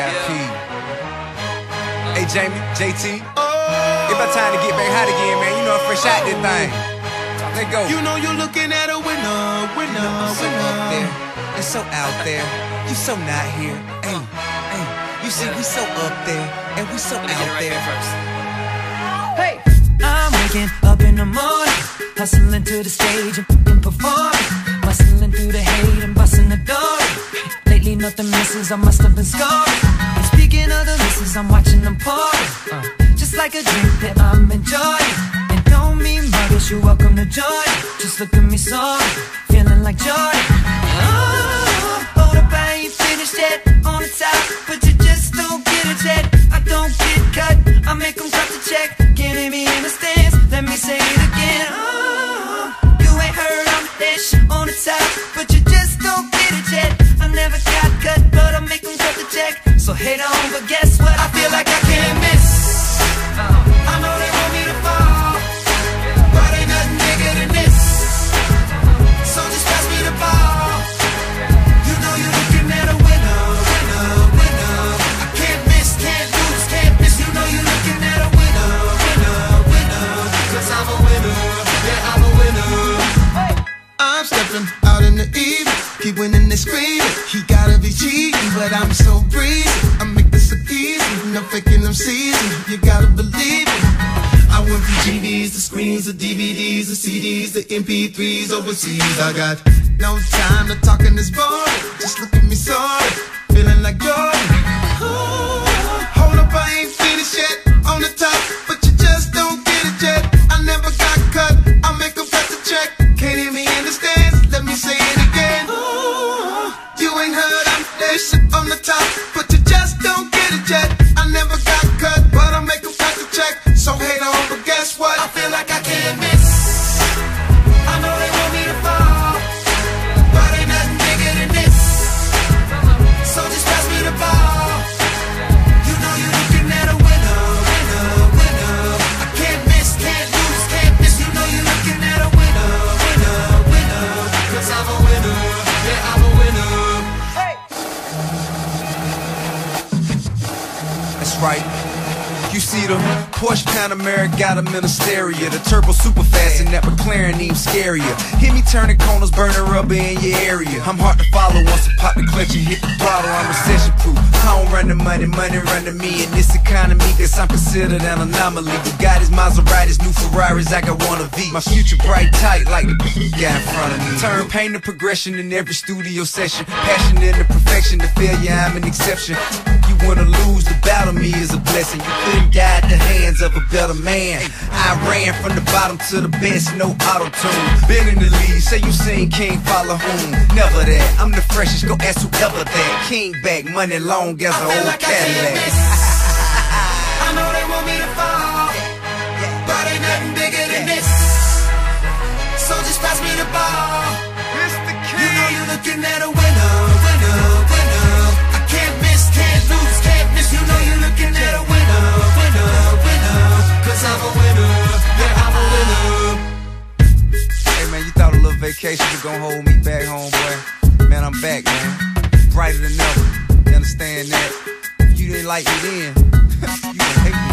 VIP. Hey Jamie, JT. It's about time to get back hot again, man. You know I'm fresh out this thing. Let's go. You know you're looking at a winner, winner, So winner. up there, and so out there. You so not here. Hey, hey. You see, we so up there, and we so out there. Hey! I'm waking up in the morning, hustling to the stage and performing, bustling through the hate and busting the door. Lately nothing misses, I must have been scoring. And speaking of the misses, I'm watching them pouring, just like a drink that I'm enjoying. And don't mean muggish, you're welcome to join. Just look at me sorry, feeling like Jordan. Oh, hold up, I ain't finished yet. On the top, but you just don't get it yet. I don't get cut, I make them cut the check. Can't hear me in the stands, let me say it again. Oh, you ain't heard I'm the dish on the top, but you just don't get it yet. I never got cut, but I make them cut the check. So hate on, but guess what? I feel like I can't miss. I know they want me to fall, but ain't nothing bigger than this. So just pass me the ball. You know you're looking at a winner, winner, winner. I can't miss, can't lose, can't miss. You know you're looking at a winner, winner, winner. 'Cause I'm a winner, yeah, I'm a winner. I'm stepping out in the evening, keep winning and screaming. He gotta be cheating, but I'm so breezy. I make this so easy, no faking them season. You gotta believe it. I went from GDs to screens to DVDs to CDs to MP3s overseas. I got no time to talk in this boring. Just look at me sorry, feeling like Jordan. Ooh, hold up, I ain't finished yet. On the top, but you just don't get it yet. I never got cut, I make them cut the check. Can't hear me in the stands, let me say it again. Ooh, you ain't heard I'm this on the top, but you just don't get it yet. I never got cut, but I make them cut the check. So hate on, but guess what? I feel like I can't miss. I know they want me to fall, but ain't nothing bigger than this. So just pass me the ball. You know you're looking at a winner, winner, winner. I can't miss, can't lose, can't miss. You know you're looking at a winner, winner, winner. 'Cause I'm a winner, yeah, I'm a winner. That's right. You see the Porsche Panamera got a Ministeria, the turbo super fast and that McLaren even scarier. Hear me turning corners, burning rubber in your area. I'm hard to follow once I pop the clutch and hit the throttle. I'm recession proof. I don't run the money, money run to me. In this economy, guess I'm considered an anomaly. Bugattis, Maseratis, new Ferraris, I got one of these. My future bright tight like the guy in front of me. Turn pain to progression in every studio session. Passion into perfection, to failure I'm an exception. You wanna lose, the battle me is a blessing. You couldn't die at the hands of a better man. I ran from the bottom to the best, no auto-tune. Been in the lead, say you seen King follow whom? Never that, I'm the freshest, go ask whoever that. King back, money long as an old Like Cadillac. I know they want me to fall, but ain't nothing bigger than this. So just pass me the ball. You know you're looking at a winner, winner, winner. I can't miss, can't lose, can't miss. You know you're looking at a winner, winner, winner. 'Cause I'm a winner, yeah, I'm a winner. Hey man, you thought a little vacation was gonna hold me back home, boy. Man, I'm back, man. Brighter than ever. You understand that? If you didn't like me then, you gon' hate me